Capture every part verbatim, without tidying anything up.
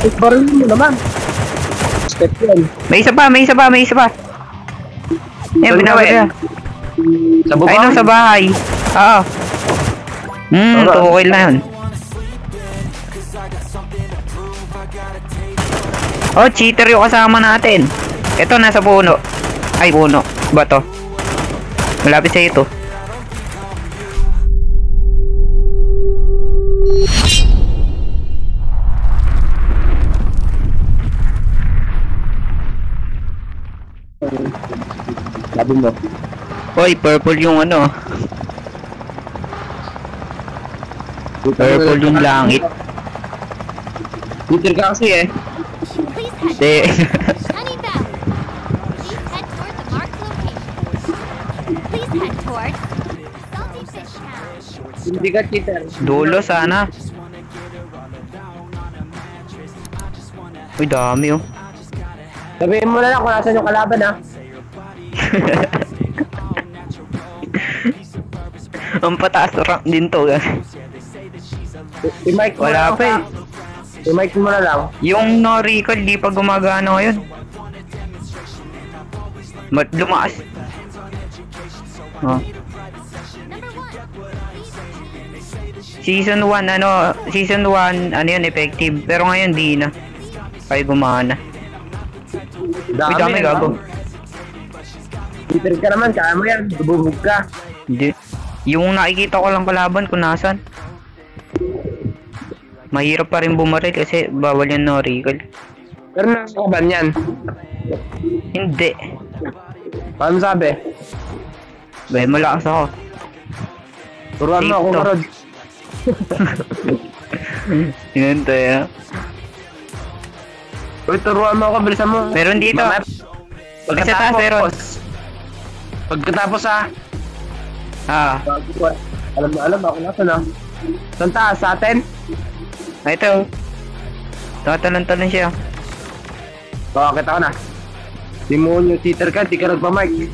Baril mo naman. Step yan. May isa pa, may isa pa, may isa pa. Yan, binabaril. Sa Ay, no, sa bahay. Oo. Hmm, two kill na yun. Oh, cheater yung kasama natin. Ito, nasa puno. Ay, puno. Ba to? Malapit sa ito. Sabi mo. Hoy, purple yung ano. Purple yung langit. Twitter ka kasi eh. Hindi. Honey Valley. Please head toward the marked location. Please head toward Salty Fish House. Hindi ka cheater. Dulo sana. Uy, dami oh. Sabihin mo na lang kung nasan yung kalaban ha. Ang pataas rank din to. I-mic mo Wala na pa eh. lang. I-mic mo na lang. Yung no recall di pa gumagana ngayon. Mat lumaas. Oh. Season one ano, season one ano yun effective, pero ngayon di na. Kaya gumana. Uy, dami gago. Twitter ka naman, kaya mo yan. Bubog ka. Hindi. Yung nakikita ko lang kalaban kung nasan. Mahirap pa rin bumaril kasi bawal yung no recall. Pero nasa ka ba yan? Hindi. Paano sabi? Bay, malakas ako. Turuan mo Safe ako to. marod. Yun to ya. Uy, turuan mo ako, bilisan mo. Meron dito. Mamaya, Isa taas, meron. Pagkatapos ha. Ah, Alam na alam ako nasa na. Saan taas? Sa atin? ah, ito. Tatalon-talon siya. Oo, kita ko na. Di mo yung cheater ka, di ka nagpa-mic.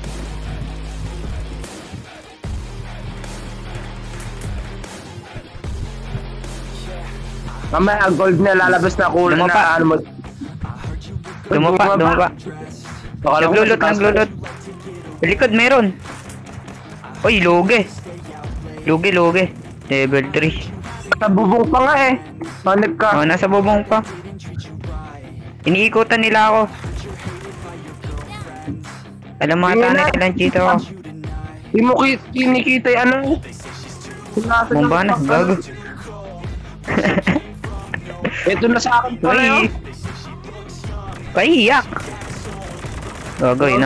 Mamaya, gold na lalabas na kulay Dumapa. na ano mo. Dumapa, dumapa. Baka lang Naglulot, sa taas. naglulot. Sa likod meron. Uy, lugi. Lugi, lugi. Level three. Sa bubong pa nga eh. Hanip ka. Oh, nasa bubong pa. Iniikutan nila ako. Alam mo ata na ilang cheater ako. Di mo ki- kinikita yung ano. Bomba na, gago. Ito na sa akin pala yun. Uy. Kaiyak. Gago, yun na.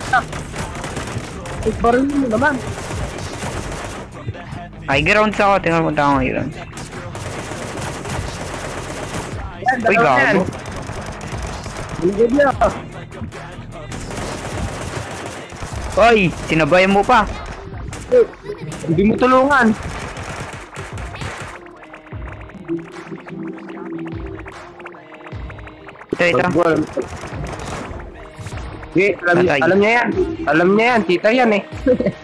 Ay, baril mo naman. High grounds ako. Tingnan mo tayo high grounds. Yan, Uy, dalawa yan. gago. Bilgid niya. Uy, sinabayan mo pa. Eh, Hindi mo tulungan. Ito, ito. Okay, alam, Patay. alam niya yan. Alam niya yan. Tita yan eh.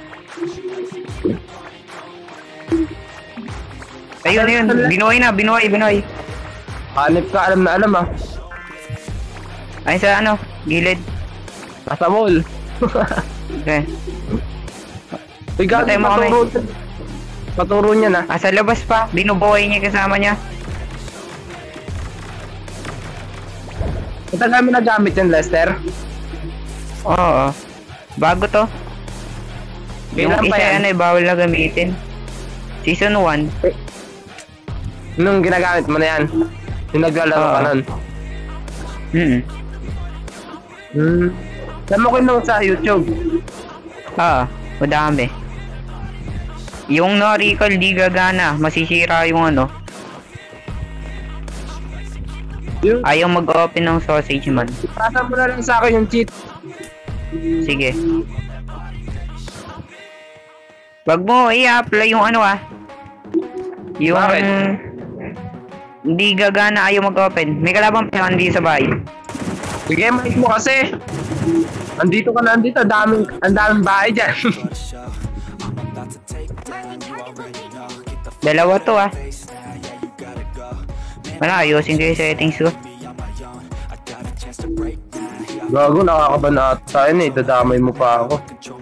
Ayun, ayun. Binuhay na, binuhay, binuhay. Hanip ka, alam na alam ah. Ay, sa ano? Gilid. Nasa mall. Okay. Uy, gago, Batay mo kami. paturo. Paturo niya na. Ah, sa labas pa. Binubuhay niya kasama niya. Ito namin nagamit yan, Lester. Oo. Bago to. Yung Kailan pa isa yan? ano eh, bawal na gamitin. Season one. Nung ginagamit mo na yan. Yung naglalaro Oo. ka nun. Hmm. Hmm. Saan mo kinong sa YouTube? Oo. Madami. Yung no recall di gagana. Masisira yung ano. Yung, Ayaw mag-open ng sausage man. pasa mo na lang sa akin yung cheat. Sige. Wag mo i-apply yung ano ah. Yung... Bakit? Hindi gagana, ayaw mag-open. May kalaban pa hindi sa bahay. Sige, mic mo kasi. Andito ka na, andito. Daming, ang daming bahay dyan. Dalawa to ah. Wala, ayusin ko yung settings ko. Gago, nakakaban na ata yun eh. Dadamay mo pa ako.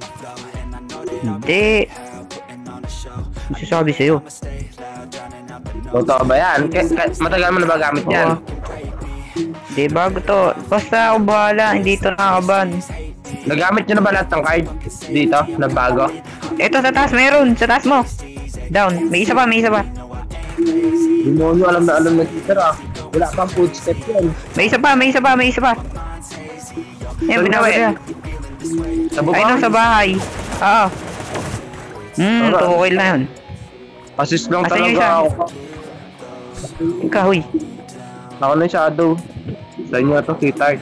Hindi. Ano sasabi sa'yo? Totoo ba yan? K- k- matagal mo na ba gamit yan? Oo. Hindi, bago to. Basta ako bahala, hindi to nakakaban. Nagamit nyo na ba lahat ng card dito na bago? Ito sa taas, meron. Sa taas mo. Down. May isa pa, may isa pa. Hindi mo nyo alam na alam na teacher ah. Wala pang footstep yan. May isa pa, may isa pa, may isa pa. Yan, Saan binawa ka, niya. Sa Ay, baba? no, sa bahay. Oo. Hmm, Tama. two kill na yun. Assist lang Asan yung talaga isa? ako. Ikaw, huy. Ako na yung shadow. Sa inyo ito, Kitart.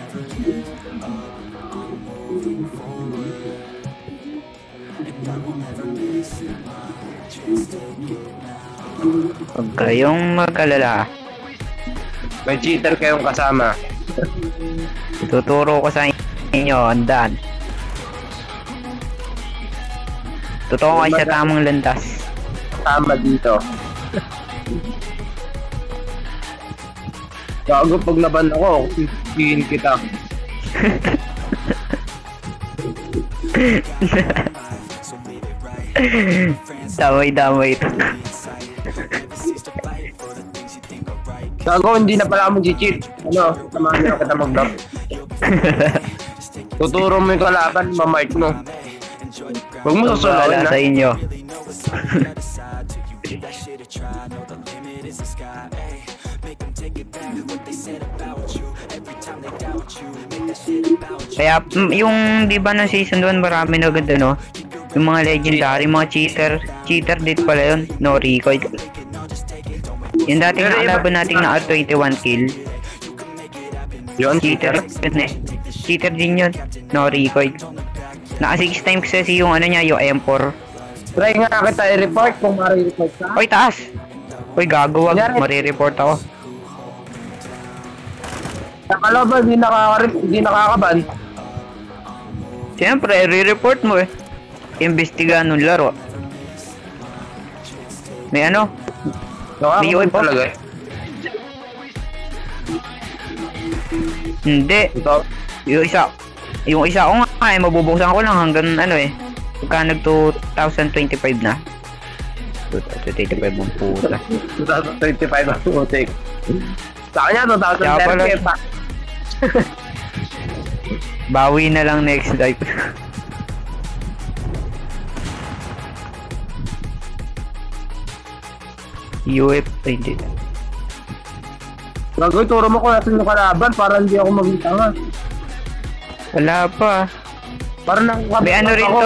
Huwag kayong mag-alala. May cheater kayong kasama. Tuturo ko sa inyo, andan. Totoo kayo sa tamang landas. Kasama dito. Gago pag laban ako, sisihin kita. Damay-damay ito. Gago, hindi na pala ako mag-cheat. Ano, samahan nyo kita mag-block. Tuturo mo yung kalaban, mamark mo. Huwag mo susunod Bahala na. sa inyo. Kaya mm, yung di ba ng season one marami na agad ano? Yung mga legendary, mga cheater, cheater din pala yun, no recoil. Yung dating Pero iba- nakalaban nating na twenty-one kill, Yun, cheater yun eh. Cheater din yun, no recoil. Naka six times kasi yung ano niya, yung M four. Try nga kita i-report kung ma-report ka. Oy, taas! Oy, gago wag, Kunyari- marireport ako. Sa kalaban, hindi nakaka- hindi nakakaban. Siyempre, re-report mo eh. Imbestigahan nung laro. May ano? May U Nakakaban F O? talaga eh. Hindi. Ito, Yung isa, yung isa ko nga eh, mabubuksan ko lang hanggang ano eh. Pagka nag two thousand twenty-five na. two thousand twenty-five ang puta. twenty twenty-five ang putik. Sa kanya, Kaya pala- twenty thirty pa. Bawi na lang next life. U F, ay, hindi. Gagawin, turo mo kung natin yung kalaban para hindi ako magita nga. Wala pa. Para nakakabit May ano lang rin ako. to.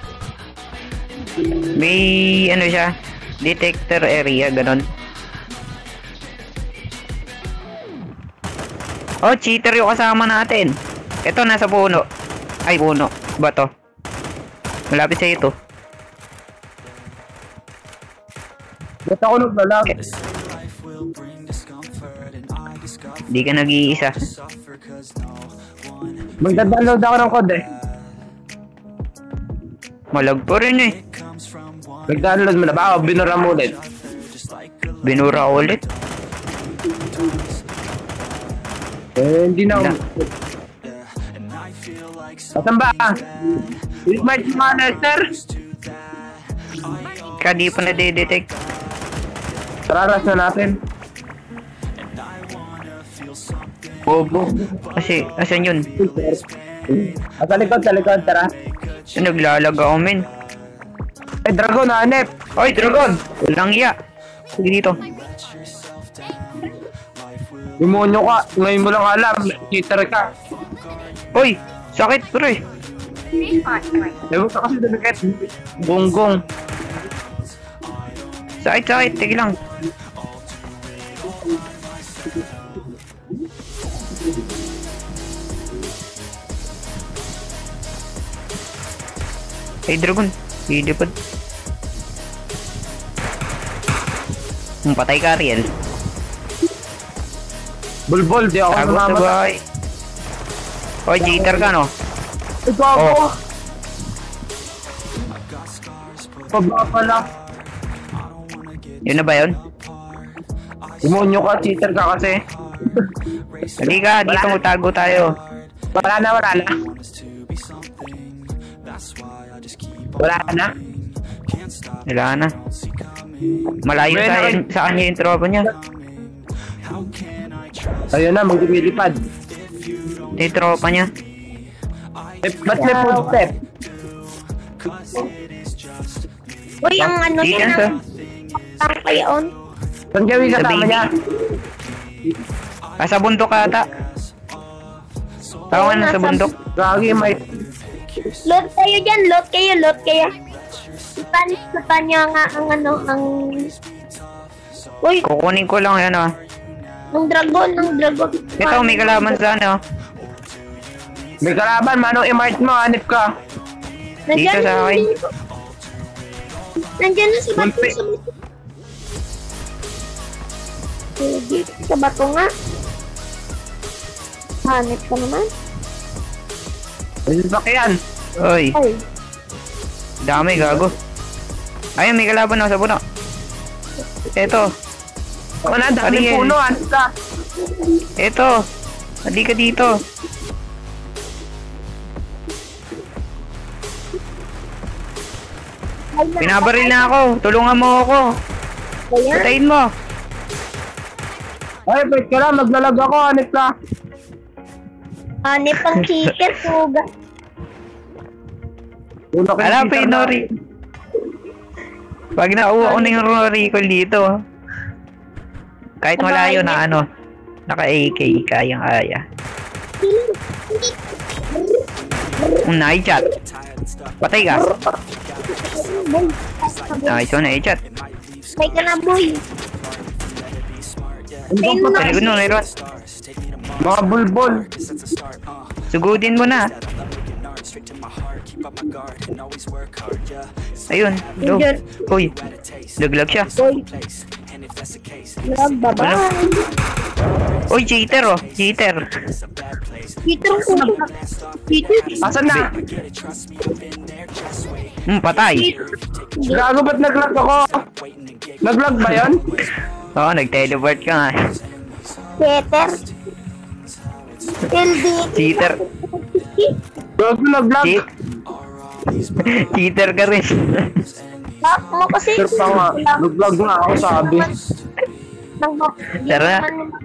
May ano siya. Detector area, ganon. Oh, cheater yung kasama natin. Ito, nasa puno. Ay, puno. Bato. Malapit sa ito. Ba't ako naglalag? Di ka nag-iisa. Magda-download ako ng code eh. Malag pa rin eh. Nag-download mo na ba? O binura mo ulit? Binura ko ulit. Eh, hindi na ako. Na. Asan ba? Mark mga Lester? Kaya di pa na-detect. Tararas na natin. Bobo. Kasi, asan yun? At sa likod, sa likod, tara. So, naglalag ako, men. Eh, Dragon, hanep! Oy, Dragon! Walang iya. Sige dito. Demonyo ka, ngayon mo lang alam, cheater ka. Oy! Sakit, pre! Ewan ka kasi dumikit. Gonggong. Sakit, sakit. Tige lang. Hey, Dragon. Hidipad. Hmm, patay ka, Ariel. Bulbol, di ako Tago sa namamatay. bahay. Oy, cheater ka, no? Ito ako! Oh. Pababa pala. Yun na ba yun? Demonyo ka, cheater ka kasi. Halika, dito Wala. magtago tayo. Wala na, wala na. Wala na. Wala na. Malayo Well, sa, nakik- sa kanya yung tropa niya. Ayun na, magpipilipad. Yung tropa niya. Eh, ba't may footstep? Uy, ang ano Dito niya, sa... ang kayaon. Saan gawin Sa kasama baby. niya? Ah, sa bundok ata. Tawa na sa bundok. Gagi, may... Load kayo dyan, load kayo, load kayo. Ipan, ipan niyo nga ang ano, ang... Uy, Kukunin ko lang yan ah. ang dragon, ang dragon. Ito, may kalaban sa ano. May kalaban, manong i-mark mo, hanip ka. Dito sa akin. Nandiyan na si Bato Gulpi. sa bato. Eh, Dito sa bato nga. Hanip ka naman. May sasakyan. Oy, Ay, dami gago. Ayun, may kalaban na sa puno. Ito, Ako na, dami Ano yan? puno, hanip ka. ito. Hindi ka dito. ay na. Pinabaril na ako. Tulungan mo ako. Kaya, Patayin mo. Ay, wait ka lang, maglalag ako, hanip ka. hanip ang chicken, suga. Uno kayo, Alam pa cheater yung na. Nori. Pag nauwa ko na yung Nori ko dito. Kahit malayo na ano. Naka-A K, kayang-kaya. Kung na-chat. Patay ka. Boy, Nice one, na-chat. may ka na, boy. Tayo mo na. Sa likod nun, meron. Mga bulbol. Sugudin mo na. Ayun, do. Diyan. Uy, laglag siya. Boy, love, bye-bye. Uy, cheater oh, cheater. Dito ang suga. Dito. Asan na? Hmm, patay. Gago, ba't naglag ako? Naglag ba yun? Oo, nag-teleport ka nga. Peter. L D. Cheater. Gago, naglag. Cheat. Cheater ka rin. Lock mo kasi. Sir pa nga, naglag nga ako, sabi. Nang bak. Tara.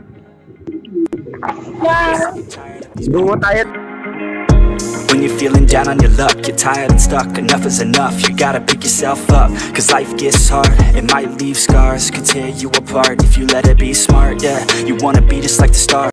Yeah. Dumo tayo. When you're feeling down on your luck, you're tired and stuck, enough is enough, you gotta pick yourself up. Cause life gets hard, it might leave scars, could tear you apart if you let it be smart. Yeah, you wanna be just like the stars.